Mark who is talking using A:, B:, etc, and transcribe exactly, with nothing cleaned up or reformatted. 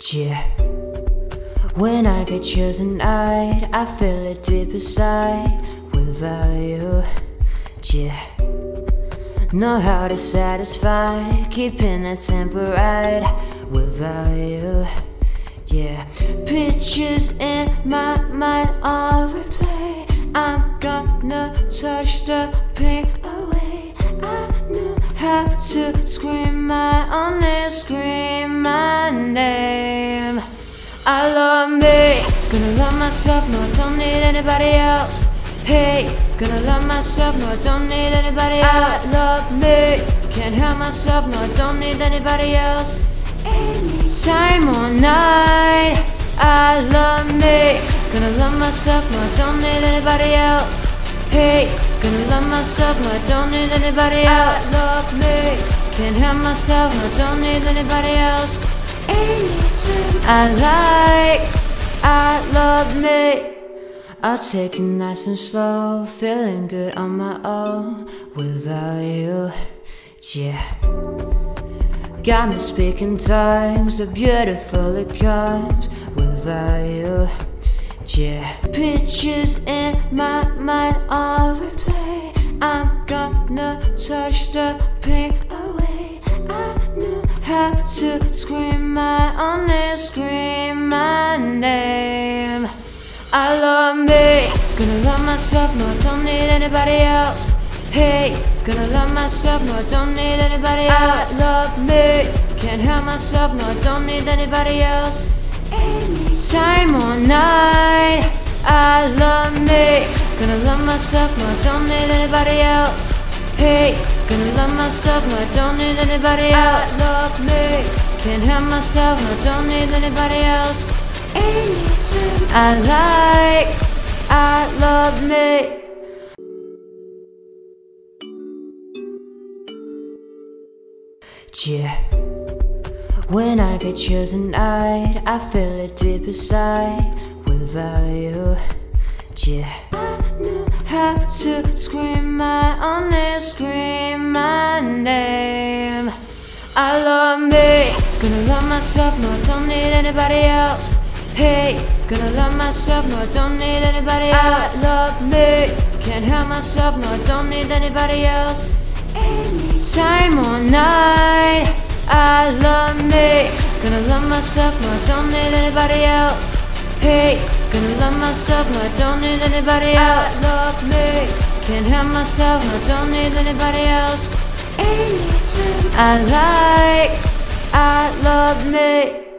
A: Yeah. When I get chosen tonight, I feel it deep inside. Without you, yeah. Know how to satisfy, keeping that temper right. Without you, yeah. Pictures in my mind on replay. I'm gonna touch the pain away. I know how to scream my own name, scream my name. I love me, gonna love myself, no I don't need anybody else. Hey, gonna love myself, no I don't need anybody else. I love me, can't help myself, no I don't need anybody else. Anytime or night, I love me, gonna love myself, no I don't need anybody else. Hey, gonna love myself, no I don't need anybody else. I love me, can't help myself, no I don't need anybody else. Anything I like, I love me. I'll take it nice and slow, feeling good on my own. Without you, yeah. Got me speaking tongues, so beautiful it comes. Without you, yeah. Pictures in my mind on replay. I'm gonna touch the pain away. I know how to scream my own name, scream my name. I love me, gonna love myself, no I don't need anybody else. Hey, gonna love myself, no I don't need anybody else. I love me, can't help myself, no I don't need anybody else. Anytime or night, I love me, gonna love myself, no I don't need anybody else. Hey, gonna love myself, no I don't need anybody else. I love me, can't help myself, no I don't need anybody else. Anything I like, I love me. Yeah. When I get chosen tonight, I feel it deep inside. Without you, yeah. I know how to scream my own name, scream my name. I love me, gonna love myself, no I don't need anybody else. Hey, gonna love myself, no I don't need anybody else. I love me, can't help myself, no I don't need anybody else. Anytime or night, I love me, gonna love myself, no I don't need anybody else. Hey, gonna love myself, no I don't need anybody else. I love me, can't help myself, no I don't need anybody else. Anything I like, I love me.